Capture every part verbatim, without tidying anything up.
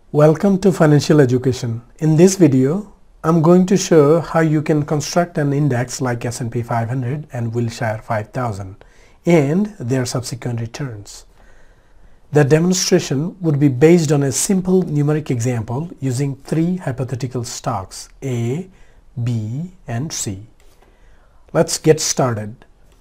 Welcome to Financial Education. In this video, I'm going to show how you can construct an index like S and P five hundred and Wilshire five thousand and their subsequent returns. The demonstration would be based on a simple numeric example using three hypothetical stocks A, B, and C. Let's get started.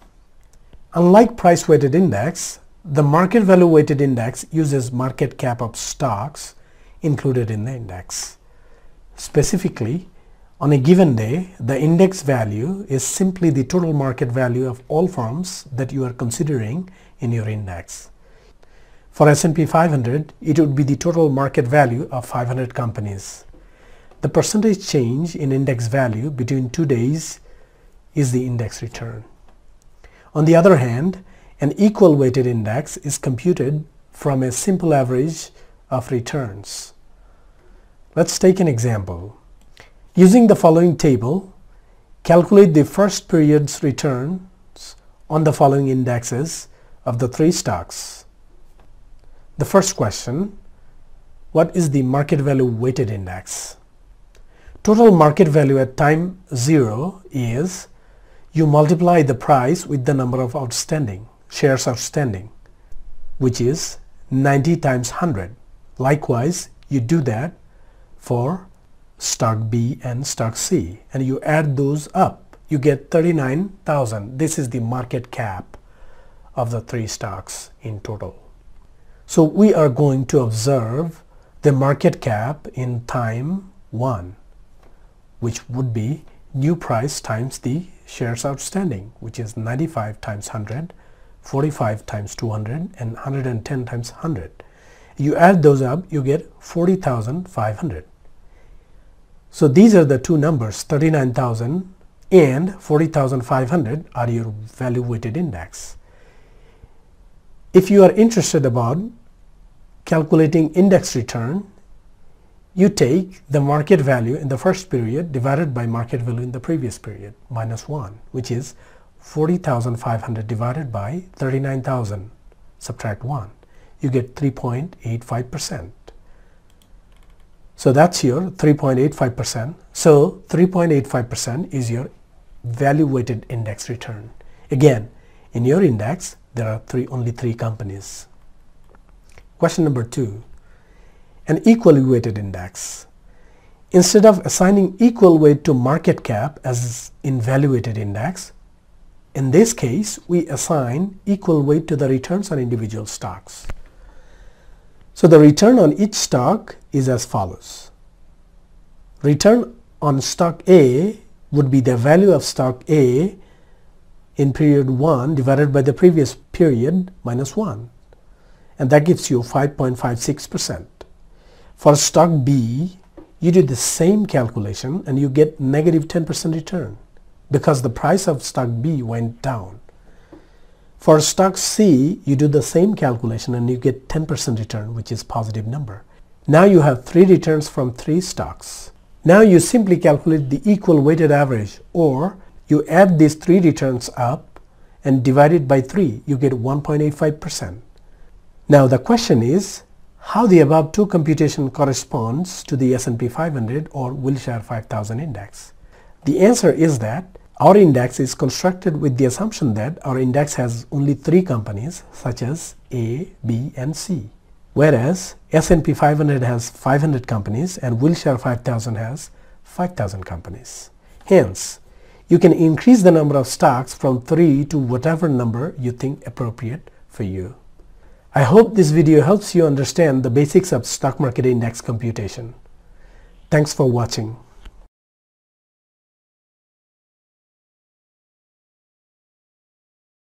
Unlike price-weighted index, the market value weighted index uses market cap of stocks included in the index. Specifically, on a given day, the index value is simply the total market value of all firms that you are considering in your index. For S and P five hundred, it would be the total market value of five hundred companies. The percentage change in index value between two days is the index return. On the other hand, an equal weighted index is computed from a simple average of returns. Let's take an example. Using the following table, calculate the first period's returns on the following indexes of the three stocks. The first question, what is the market value weighted index? Total market value at time zero is you multiply the price with the number of outstanding shares outstanding, which is ninety times one hundred. Likewise, you do that for stock B and stock C, and you add those up, you get thirty-nine thousand. This is the market cap of the three stocks in total. So we are going to observe the market cap in time one, which would be new price times the shares outstanding, which is ninety-five times one hundred, forty-five times two hundred, and one hundred ten times one hundred. You add those up, you get forty thousand five hundred. So these are the two numbers, thirty-nine thousand and forty thousand five hundred are your value weighted index. If you are interested about calculating index return, you take the market value in the first period divided by market value in the previous period minus one, which is forty thousand five hundred divided by thirty-nine thousand, subtract one. You get three point eight five percent. So that's your three point eight five percent. So three point eight five percent is your value weighted index return. Again, in your index, there are three, only three companies. Question number two, an equally weighted index. Instead of assigning equal weight to market cap as in value weighted index, in this case, we assign equal weight to the returns on individual stocks. So the return on each stock is as follows. Return on stock A would be the value of stock A in period one divided by the previous period minus one. And that gives you five point five six percent. For stock B, you do the same calculation and you get negative ten percent return because the price of stock B went down. For stock C, you do the same calculation and you get ten percent return, which is positive number. Now you have three returns from three stocks. Now you simply calculate the equal weighted average, or you add these three returns up and divide it by three. You get one point eight five percent. Now the question is how the above two computation corresponds to the S and P five hundred or Wilshire five thousand index. The answer is that our index is constructed with the assumption that our index has only three companies such as A, B, and C, whereas S and P five hundred has five hundred companies and Wilshire five thousand has five thousand companies. Hence, you can increase the number of stocks from three to whatever number you think appropriate for you. I hope this video helps you understand the basics of stock market index computation. Thanks for watching.